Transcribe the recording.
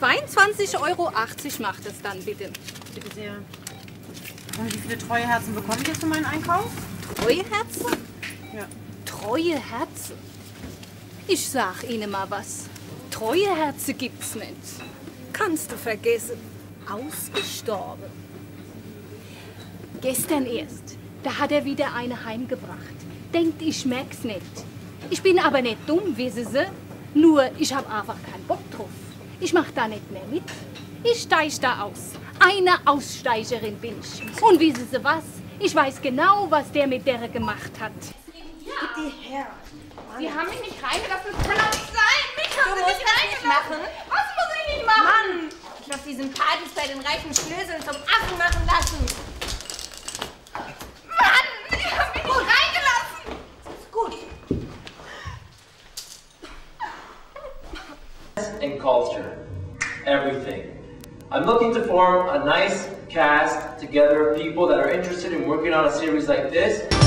22,80 € macht es dann, bitte. Bitte sehr. Und wie viele treue Herzen bekomme ich jetzt für meinen Einkauf? Treue Herzen? Ja. Treue Herzen? Ich sag Ihnen mal was. Treue Herzen gibt's nicht. Kannst du vergessen. Ausgestorben. Gestern erst. Da hat er wieder eine heimgebracht. Denkt, ich merk's nicht. Ich bin aber nicht dumm, wissen Sie. Nur, ich hab einfach keinen Bock drauf. Ich mach da nicht mehr mit. Ich steig da aus. Eine Aussteigerin bin ich. Und wissen Sie was? Ich weiß genau, was der mit der gemacht hat. Gib die her. Sie haben mich nicht reingelassen. Das kann doch nicht sein. Mich haben Sie nicht reingelassen. Was muss ich nicht machen? Mann! Ich muss diesen Partys bei den reichen Schnöseln zum Affen machen lassen. Mann! Sie haben mich nicht reingelassen. Ist gut. And culture. Everything. I'm looking to form a nice cast together of people that are interested in working on a series like this.